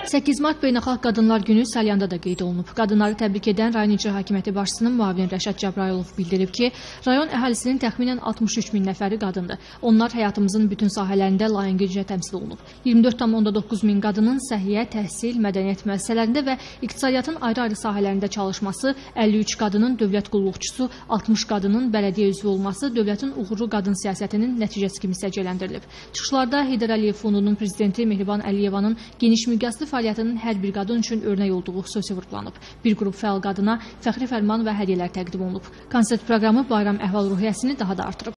8 mart Beynəlxalq Qadınlar Günü Salyanda da qeyd olunub. Qadınları təbrik edən rayon icra hakimiyyəti başçısının müavini Rəşad Cəbrayılov bildirib ki, rayon əhalisinin təxminən 63 min nəfəri qadındır. Onlar həyatımızın bütün sahələrində layiqincə təmsil olunub. 24,9 min qadının səhiyyə, təhsil, mədəniyyət müəssisələrində və iqtisadiyyatın ayrı-ayrı sahələrində çalışması, 53 qadının dövlət qulluqçusu, 60 qadının bələdiyyə üzvü olması dövlətin uğurlu qadın siyasətinin nəticəsi kimi səciyyələndirilib. Çıxışlarda Heydər Əliyev Fondunun prezidenti Mehriban Əliyevanın geniş miqyaslı fəaliyyətinin hər bir qadın üçün örnək olduğu xüsusi vurğulanıb. Bir qrup fəal qadına fəxri fərman və hədiyyələr təqdim olunub. Konsert proqramı bayram əhval-ruhiyyəsini daha da artırıb.